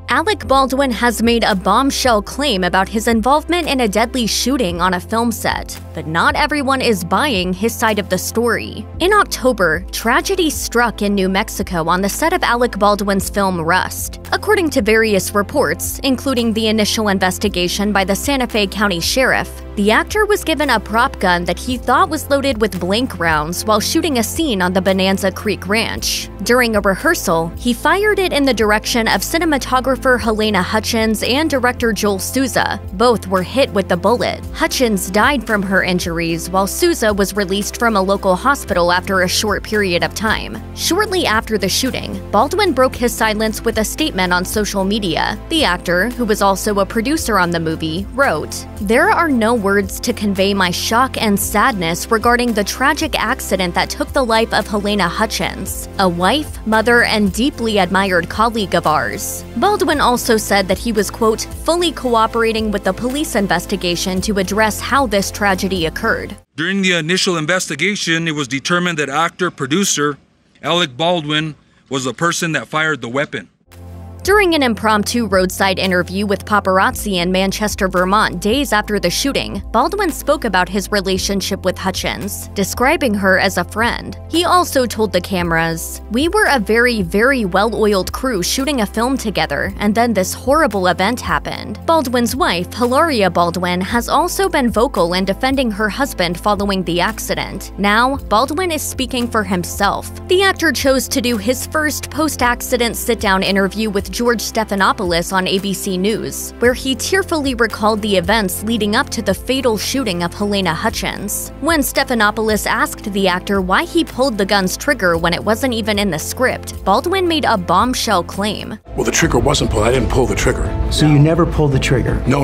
Alec Baldwin has made a bombshell claim about his involvement in a deadly shooting on a film set, but not everyone is buying his side of the story. In October, tragedy struck in New Mexico on the set of Alec Baldwin's film Rust. According to various reports, including the initial investigation by the Santa Fe County Sheriff, the actor was given a prop gun that he thought was loaded with blank rounds while shooting a scene on the Bonanza Creek Ranch. During a rehearsal, he fired it in the direction of cinematographer Halyna Hutchins and director Joel Souza. Both were hit with the bullet. Hutchins died from her injuries, while Souza was released from a local hospital after a short period of time. Shortly after the shooting, Baldwin broke his silence with a statement on social media. The actor, who was also a producer on the movie, wrote, "There are no words to convey my shock and sadness regarding the tragic accident that took the life of Halyna Hutchins, a wife, mother, and deeply admired colleague of ours." Baldwin also said that he was, quote, fully cooperating with the police investigation to address how this tragedy occurred. During the initial investigation, it was determined that actor-producer Alec Baldwin was the person that fired the weapon. During an impromptu roadside interview with paparazzi in Manchester, Vermont days after the shooting, Baldwin spoke about his relationship with Hutchins, describing her as a friend. He also told the cameras, "We were a very, very well-oiled crew shooting a film together, and then this horrible event happened." Baldwin's wife, Hilaria Baldwin, has also been vocal in defending her husband following the accident. Now, Baldwin is speaking for himself. The actor chose to do his first post-accident sit-down interview with George Stephanopoulos on ABC News, where he tearfully recalled the events leading up to the fatal shooting of Halyna Hutchins. When Stephanopoulos asked the actor why he pulled the gun's trigger when it wasn't even in the script, Baldwin made a bombshell claim. Well, the trigger wasn't pulled. I didn't pull the trigger. So you never pulled the trigger? No.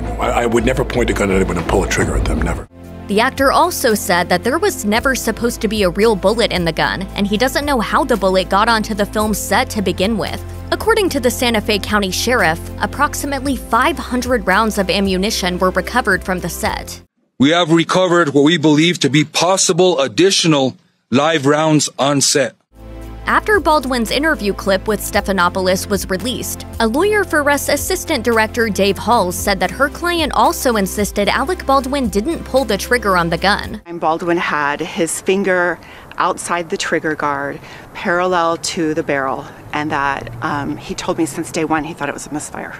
I would never point a gun at anyone and pull a trigger at them, never. The actor also said that there was never supposed to be a real bullet in the gun, and he doesn't know how the bullet got onto the film's set to begin with. According to the Santa Fe County Sheriff, approximately 500 rounds of ammunition were recovered from the set. We have recovered what we believe to be possible additional live rounds on set. After Baldwin's interview clip with Stephanopoulos was released, a lawyer for Rust's assistant director Dave Halls said that her client also insisted Alec Baldwin didn't pull the trigger on the gun. Baldwin had his finger outside the trigger guard, parallel to the barrel, and that he told me since day one he thought it was a misfire.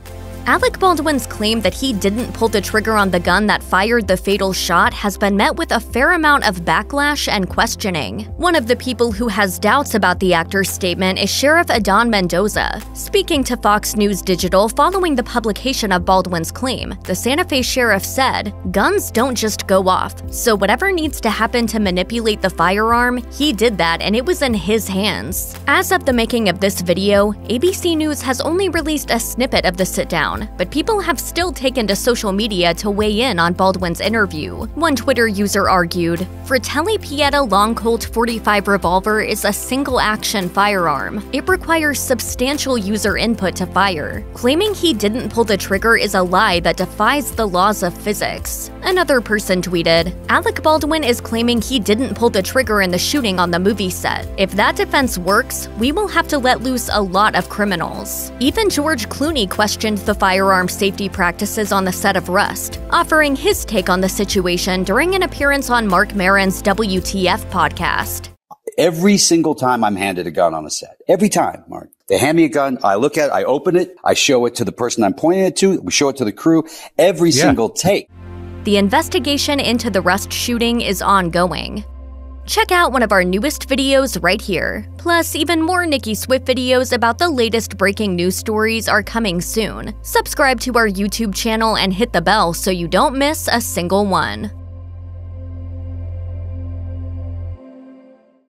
Alec Baldwin's claim that he didn't pull the trigger on the gun that fired the fatal shot has been met with a fair amount of backlash and questioning. One of the people who has doubts about the actor's statement is Sheriff Adon Mendoza. Speaking to Fox News Digital following the publication of Baldwin's claim, the Santa Fe sheriff said, "Guns don't just go off, so whatever needs to happen to manipulate the firearm, he did that and it was in his hands." As of the making of this video, ABC News has only released a snippet of the sit-down, but people have still taken to social media to weigh in on Baldwin's interview. One Twitter user argued, "Fratelli Pieta Long Colt 45 revolver is a single-action firearm. It requires substantial user input to fire. Claiming he didn't pull the trigger is a lie that defies the laws of physics." Another person tweeted, "Alec Baldwin is claiming he didn't pull the trigger in the shooting on the movie set. If that defense works, we will have to let loose a lot of criminals." Even George Clooney questioned the firearm safety practices on the set of Rust, offering his take on the situation during an appearance on Marc Maron's WTF podcast. Every single time I'm handed a gun on a set. Every time, Mark. They hand me a gun, I look at it, I open it, I show it to the person I'm pointing it to, we show it to the crew, every single take. The investigation into the Rust shooting is ongoing. Check out one of our newest videos right here. Plus, even more Nicki Swift videos about the latest breaking news stories are coming soon. Subscribe to our YouTube channel and hit the bell so you don't miss a single one.